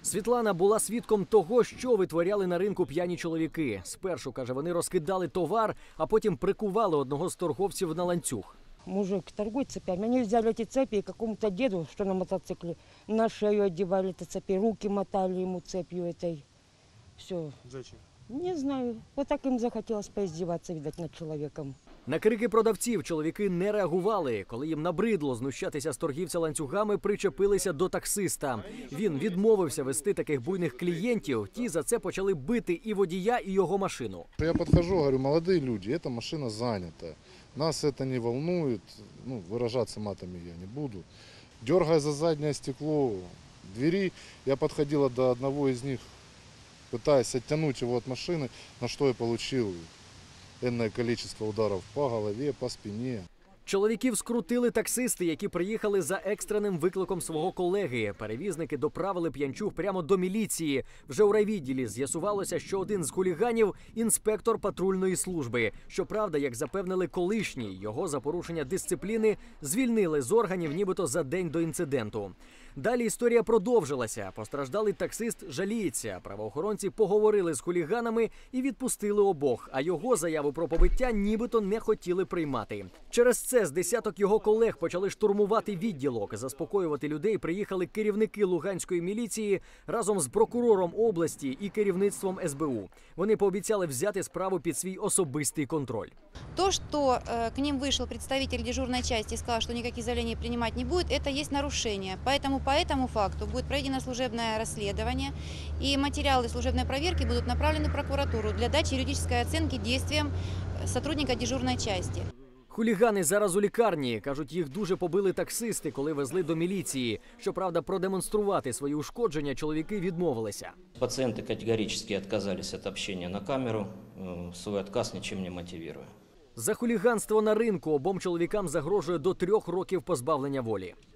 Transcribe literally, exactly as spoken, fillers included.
Світлана була свідком того, що витворяли на ринку п'яні чоловіки. Спершу, каже, вони розкидали товар, а потім прикували одного з торговців на ланцюг. Мужик торгует цепями. Они взяли эти цепи и какому-то деду, что на мотоцикле, на шею одевали эти цепи, руки мотали ему цепью этой. Все. Зачем? Не знаю. Вот так им захотелось поиздеваться, видать, над человеком. На крики продавців чоловіки не реагували. Коли їм набридло знущатися з торгівця ланцюгами, причепилися до таксиста. Він відмовився вести таких буйних клієнтів. Ті за це почали бити і водія, і його машину. Я подхожу, говорю, молодые люди, эта машина занята. Нас это не волнует, ну, выражаться матами я не буду. Дергая за заднее стекло двери, я подходила до одного из них, пытаясь оттянуть его от машины, на что я получил энное количество ударов по голове, по спине. Чоловіків скрутили таксисти, які приїхали за екстреним викликом свого колеги. Перевізники доправили п'янчуг прямо до міліції. Вже у райвідділі з'ясувалося, що один з хуліганів – інспектор патрульної служби. Щоправда, як запевнили колишній, його за порушення дисципліни звільнили з органів нібито за день до інциденту. Далі історія продовжилася. Постраждалий таксист жаліється. Правоохоронці поговорили з хуліганами і відпустили обох, а його заяву про побиття нібито не хотіли приймати. Через це з десяток його колег почали штурмувати відділок. Заспокоювати людей приїхали керівники Луганської міліції разом з прокурором області і керівництвом ес бе у. Вони пообіцяли взяти справу під свій особистий контроль. То, что э, к ним вышел представитель дежурной части и сказал, что никаких заявлений принимать не будет, это есть нарушение. Поэтому по этому факту будет проведено служебное расследование, и материалы служебной проверки будут направлены в прокуратуру для дачи юридической оценки действиям сотрудника дежурной части. Хулігани зараз у лікарні. Кажуть, їх дуже побили таксисти, коли везли до міліції. Щоправда, продемонструвати свої ушкодження чоловіки відмовилися. Пациенты категорически отказались от общения на камеру, свой отказ ничем не мотивируя. За хуліганство на ринку обом чоловікам загрожує до трьох років позбавлення волі.